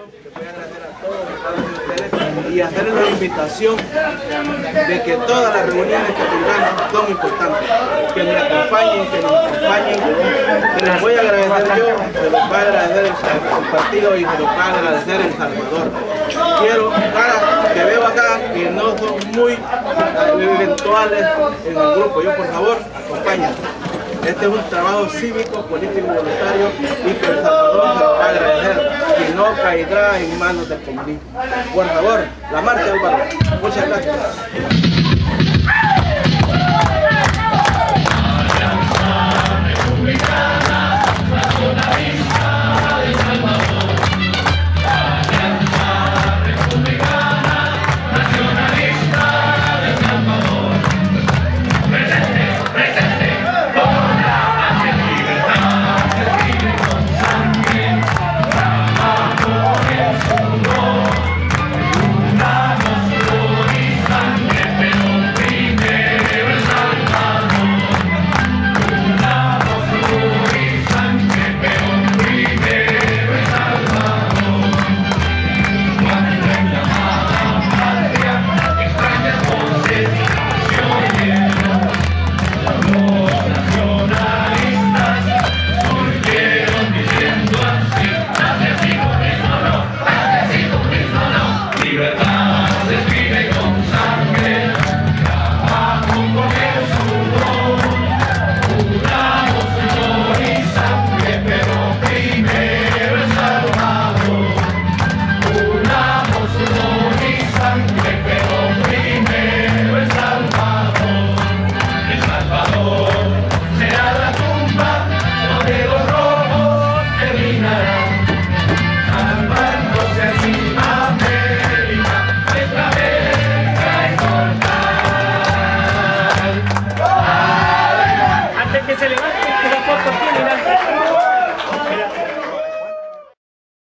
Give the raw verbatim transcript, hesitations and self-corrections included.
Les voy a agradecer a todos, a todos ustedes y hacerles la invitación de que todas las reuniones que tengamos son importantes, que me acompañen, que nos acompañen, que les voy a agradecer yo, se los va a agradecer el partido y se los va a agradecer El Salvador. Quiero caras que veo acá que no son muy eventuales en el grupo, yo por favor, acompáñenme. Este es un trabajo cívico, político y voluntario y que El Salvador se lo va a agradecer, que no caerá en manos del comunismo. Por favor, la marcha del barrio. Muchas gracias. Que se levante.